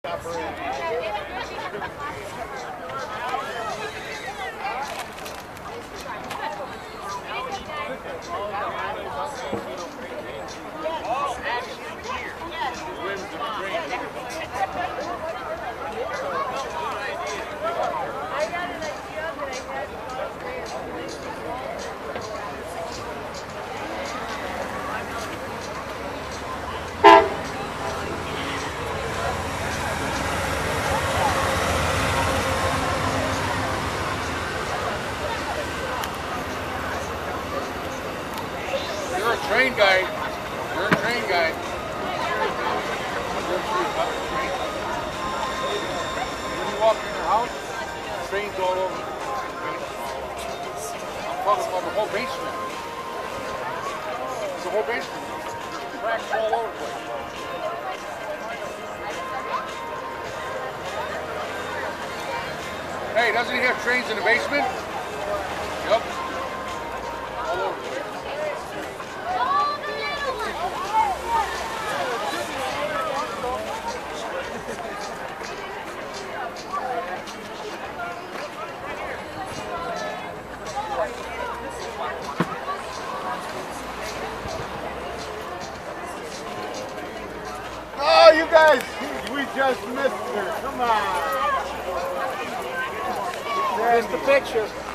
You're a train guy. You're a train guy. When you walk in your house, trains all over. I'm talking about the whole basement. The whole basement. There's cracks all over the place. Hey, doesn't he have trains in the basement? Yep. All over the place. Oh, you guys, we just missed her. Come on. There's the picture.